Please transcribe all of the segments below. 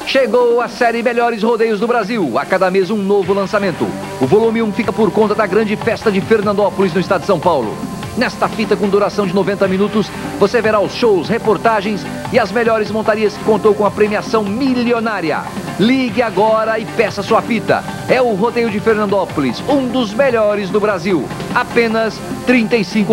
Chegou a série Melhores Rodeios do Brasil. A cada mês um novo lançamento. O volume 1 fica por conta da grande festa de Fernandópolis, no estado de São Paulo. Nesta fita com duração de 90 minutos, você verá os shows, reportagens e as melhores montarias que contou com a premiação milionária. Ligue agora e peça sua fita. É o Rodeio de Fernandópolis, um dos melhores do Brasil. Apenas R$ 35.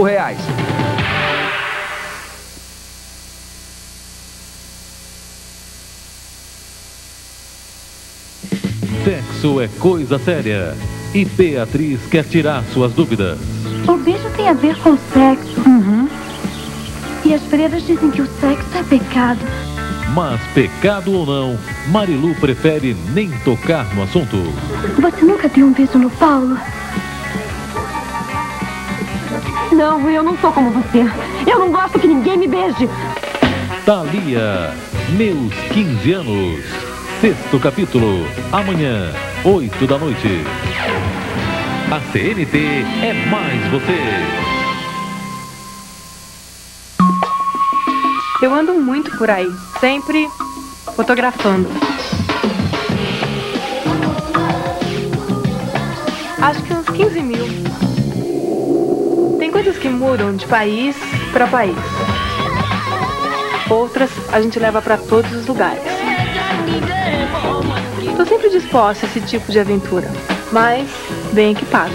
Sexo é coisa séria e Beatriz quer tirar suas dúvidas. O beijo tem a ver com sexo. E as freiras dizem que o sexo é pecado. Mas pecado ou não, Marilu prefere nem tocar no assunto. Você nunca deu um beijo no Paulo? Não, eu não sou como você. Eu não gosto que ninguém me beije. Thalia, meus 15 anos. 6º capítulo, amanhã, 8 da noite. A CNT é mais você. Eu ando muito por aí, sempre fotografando. Acho que uns 15 mil. Tem coisas que mudam de país para país. Outras a gente leva para todos os lugares. Tô sempre disposta a esse tipo de aventura, mas bem equipada.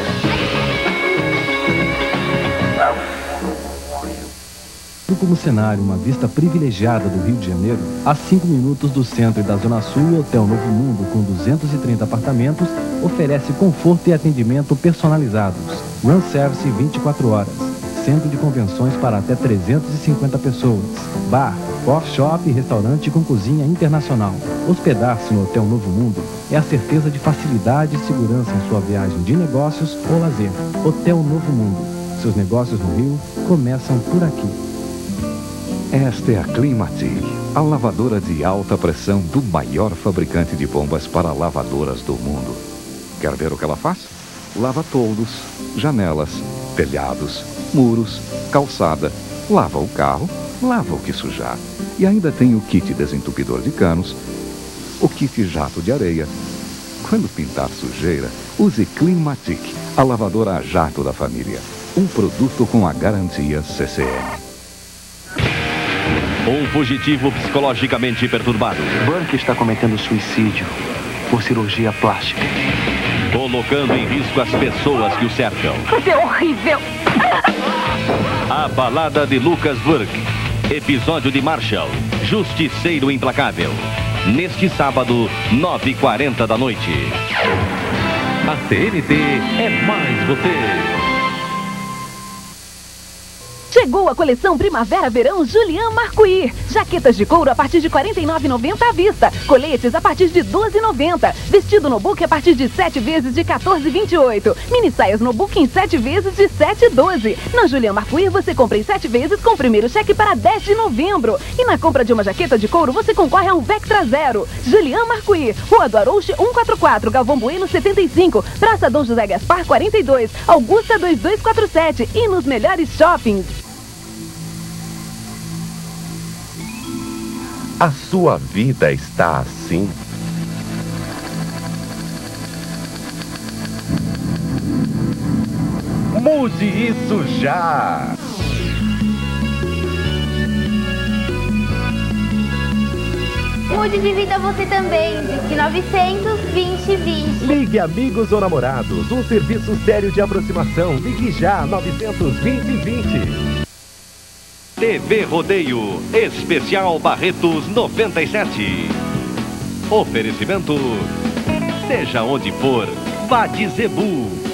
Como cenário, uma vista privilegiada do Rio de Janeiro, a 5 minutos do centro e da Zona Sul, o Hotel Novo Mundo, com 230 apartamentos, oferece conforto e atendimento personalizados. Run Service 24 horas. Centro de convenções para até 350 pessoas. Bar, coffee shop e restaurante com cozinha internacional. Hospedar-se no Hotel Novo Mundo é a certeza de facilidade e segurança em sua viagem de negócios ou lazer. Hotel Novo Mundo. Seus negócios no Rio começam por aqui. Esta é a Climatic, a lavadora de alta pressão do maior fabricante de bombas para lavadoras do mundo. Quer ver o que ela faz? Lava toldos, janelas, telhados, muros, calçada, lava o carro, lava o que sujar. E ainda tem o kit desentupidor de canos, o kit jato de areia. Quando pintar sujeira, use Climatic, a lavadora a jato da família. Um produto com a garantia CCM. Um fugitivo psicologicamente perturbado. Burke está cometendo suicídio por cirurgia plástica. Colocando em risco as pessoas que o cercam. Você é horrível. A balada de Lucas Burke. Episódio de Marshall, Justiceiro Implacável. Neste sábado, 9h40 da noite. A CNT é mais você. Chegou a coleção Primavera-Verão Julian Marcuir. Jaquetas de couro a partir de R$ 49,90 à vista. Coletes a partir de R$ 12,90. Vestido no book a partir de 7 vezes de R$ 14,28. Mini saias no book em 7 vezes de R$ 7,12. Na Julian Marcuir você compra em 7 vezes com o primeiro cheque para 10 de novembro. E na compra de uma jaqueta de couro você concorre a um Vectra Zero. Julian Marcuir, Rua do Arouche 144, Galvão Bueno 75, Praça Dom José Gaspar 42, Augusta 2247 e nos melhores shoppings. A sua vida está assim? Mude isso já! Mude de vida você também. Disque 900 2020. Ligue amigos ou namorados. Um serviço sério de aproximação. Ligue já 900 2020. TV Rodeio, especial Barretos 97. Oferecimento, seja onde for, vá de Zebu.